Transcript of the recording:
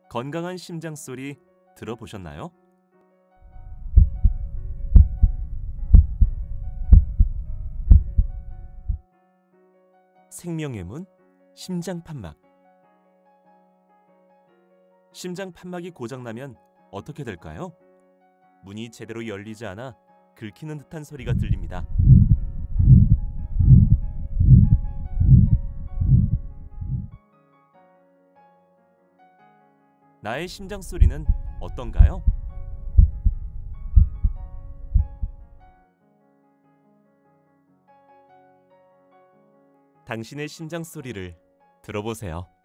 건강한 심장 소리 들어보셨나요? 생명의 문, 심장 판막. 심장 판막이 고장나면 어떻게 될까요? 문이 제대로 열리지 않아 긁히는 듯한 소리가 들립니다. 나의 심장 소리는 어떤가요? 당신의 심장 소리를 들어보세요.